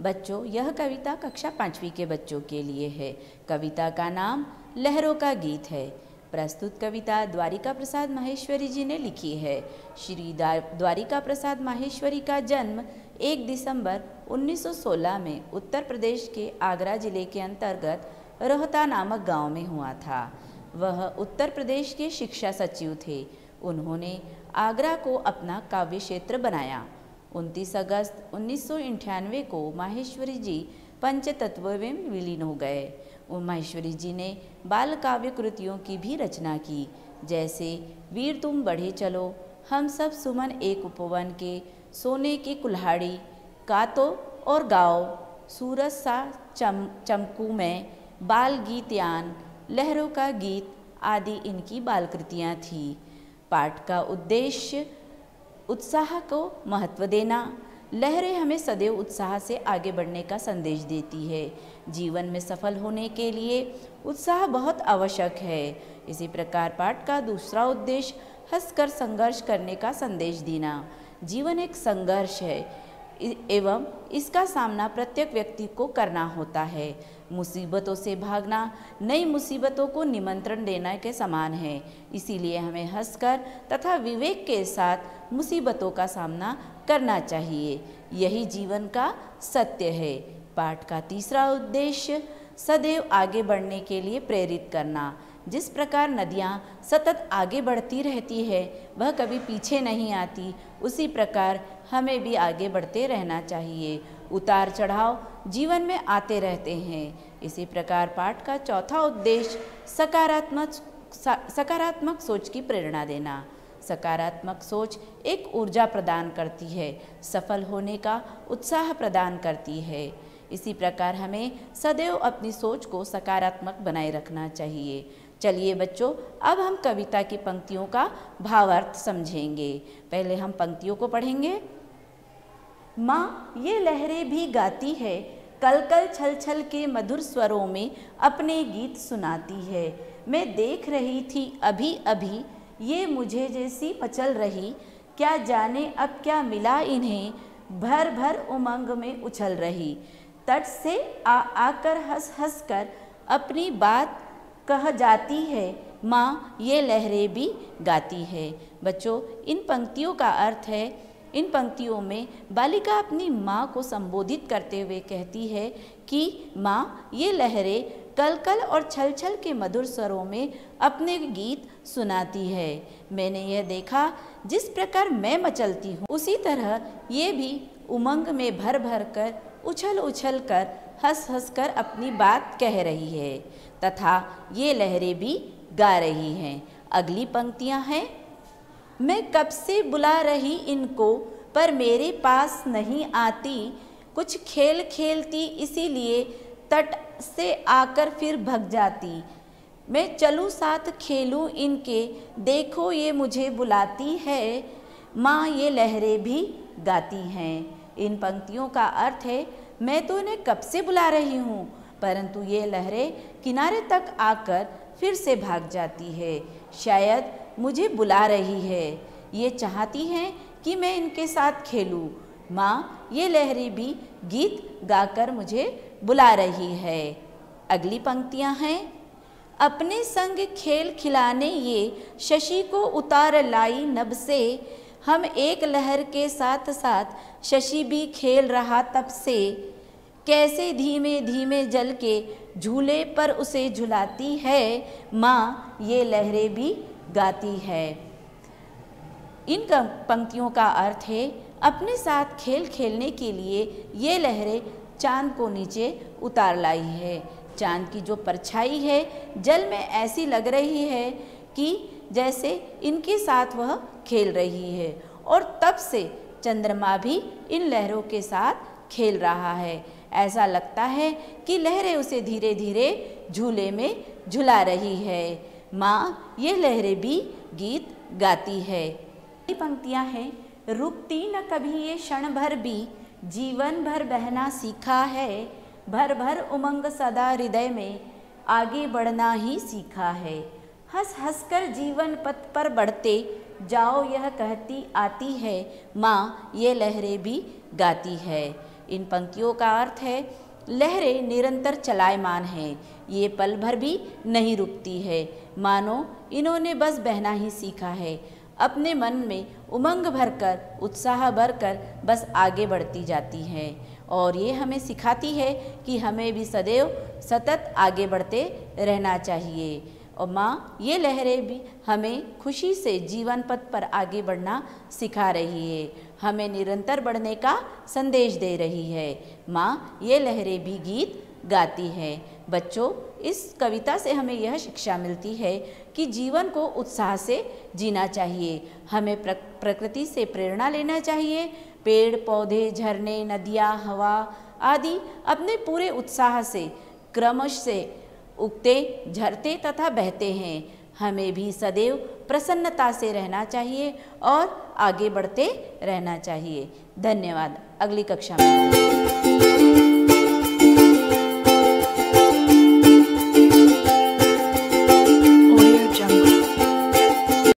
बच्चों, यह कविता कक्षा 5वीं के बच्चों के लिए है। कविता का नाम लहरों का गीत है। प्रस्तुत कविता द्वारिका प्रसाद माहेश्वरी जी ने लिखी है। श्री द्वारिका प्रसाद माहेश्वरी का जन्म 1 दिसंबर 1916 में उत्तर प्रदेश के आगरा जिले के अंतर्गत रोहता नामक गांव में हुआ था। वह उत्तर प्रदेश के शिक्षा सचिव थे। उन्होंने आगरा को अपना काव्य क्षेत्र बनाया। 29 अगस्त 1998 को माहेश्वरी जी पंचतत्व में विलीन हो गए। माहेश्वरी जी ने बाल काव्य कृतियों की भी रचना की, जैसे वीर तुम बढ़े चलो, हम सब सुमन एक उपवन के, सोने की कुल्हाड़ी, कातो और गाओ, सूरज सा चमकू में, बाल गीत यान, लहरों का गीत आदि इनकी बाल कृतियाँ थीं। पाठ का उद्देश्य उत्साह को महत्व देना। लहरें हमें सदैव उत्साह से आगे बढ़ने का संदेश देती है। जीवन में सफल होने के लिए उत्साह बहुत आवश्यक है। इसी प्रकार पाठ का दूसरा उद्देश्य हंसकर संघर्ष करने का संदेश देना। जीवन एक संघर्ष है एवं इसका सामना प्रत्येक व्यक्ति को करना होता है। मुसीबतों से भागना नई मुसीबतों को निमंत्रण देने के समान है। इसीलिए हमें हंसकर तथा विवेक के साथ मुसीबतों का सामना करना चाहिए। यही जीवन का सत्य है। पाठ का तीसरा उद्देश्य सदैव आगे बढ़ने के लिए प्रेरित करना। जिस प्रकार नदियाँ सतत आगे बढ़ती रहती है, वह कभी पीछे नहीं आती, उसी प्रकार हमें भी आगे बढ़ते रहना चाहिए। उतार चढ़ाव जीवन में आते रहते हैं। इसी प्रकार पाठ का चौथा उद्देश्य सकारात्मक सोच की प्रेरणा देना। सकारात्मक सोच एक ऊर्जा प्रदान करती है, सफल होने का उत्साह प्रदान करती है। इसी प्रकार हमें सदैव अपनी सोच को सकारात्मक बनाए रखना चाहिए। चलिए बच्चों, अब हम कविता की पंक्तियों का भावार्थ समझेंगे। पहले हम पंक्तियों को पढ़ेंगे। माँ ये लहरें भी गाती है, कल कल छल छल के मधुर स्वरों में अपने गीत सुनाती है। मैं देख रही थी अभी अभी, ये मुझे जैसी मचल रही, क्या जाने अब क्या मिला इन्हें, भर भर उमंग में उछल रही। तट से आकर हंस हंस कर अपनी बात कह जाती है, माँ ये लहरें भी गाती है। बच्चों, इन पंक्तियों का अर्थ है, इन पंक्तियों में बालिका अपनी माँ को संबोधित करते हुए कहती है कि माँ ये लहरें कल कल और छल छल के मधुर स्वरों में अपने गीत सुनाती है। मैंने यह देखा, जिस प्रकार मैं मचलती हूँ उसी तरह ये भी उमंग में भर भर कर, उछल उछल कर, हंस हंस कर अपनी बात कह रही है तथा ये लहरें भी गा रही हैं। अगली पंक्तियाँ हैं। मैं कब से बुला रही इनको, पर मेरे पास नहीं आती, कुछ खेल खेलती इसीलिए तट से आकर फिर भग जाती। मैं चलूँ साथ खेलूँ इनके, देखो ये मुझे बुलाती है, माँ ये लहरें भी गाती हैं। इन पंक्तियों का अर्थ है, मैं तो इन्हें कब से बुला रही हूँ, परंतु ये लहरें किनारे तक आकर फिर से भाग जाती है। शायद मुझे बुला रही है, ये चाहती हैं कि मैं इनके साथ खेलूं। माँ ये लहरें भी गीत गाकर मुझे बुला रही है। अगली पंक्तियाँ हैं। अपने संग खेल खिलाने ये शशि को उतार लाई नभ से, हम एक लहर के साथ साथ शशि भी खेल रहा तब से, कैसे धीमे धीमे जल के झूले पर उसे झुलाती है, माँ ये लहरें भी गाती है। इन पंक्तियों का अर्थ है, अपने साथ खेल खेलने के लिए ये लहरें चांद को नीचे उतार लाई है। चांद की जो परछाई है जल में ऐसी लग रही है कि जैसे इनके साथ वह खेल रही है, और तब से चंद्रमा भी इन लहरों के साथ खेल रहा है। ऐसा लगता है कि लहरें उसे धीरे धीरे झूले में झुला रही है। माँ ये लहरें भी गीत गाती है। ये पंक्तियाँ हैं। रुकती न कभी ये क्षण भर भी, जीवन भर बहना सीखा है, भर भर उमंग सदा हृदय में, आगे बढ़ना ही सीखा है। हंस हंस कर जीवन पथ पर बढ़ते जाओ यह कहती आती है, माँ ये लहरें भी गाती है। इन पंक्तियों का अर्थ है, लहरें निरंतर चलायमान हैं, ये पल भर भी नहीं रुकती है, मानो इन्होंने बस बहना ही सीखा है। अपने मन में उमंग भरकर, उत्साह भरकर बस आगे बढ़ती जाती है और ये हमें सिखाती है कि हमें भी सदैव सतत आगे बढ़ते रहना चाहिए। और माँ ये लहरें भी हमें खुशी से जीवन पथ पर आगे बढ़ना सिखा रही है, हमें निरंतर बढ़ने का संदेश दे रही है। माँ ये लहरें भी गीत गाती है। बच्चों, इस कविता से हमें यह शिक्षा मिलती है कि जीवन को उत्साह से जीना चाहिए। हमें प्रकृति से प्रेरणा लेना चाहिए। पेड़ पौधे, झरने, नदियाँ, हवा आदि अपने पूरे उत्साह से क्रमश से उगते, झरते तथा बहते हैं। हमें भी सदैव प्रसन्नता से रहना चाहिए और आगे बढ़ते रहना चाहिए। धन्यवाद। अगली कक्षा में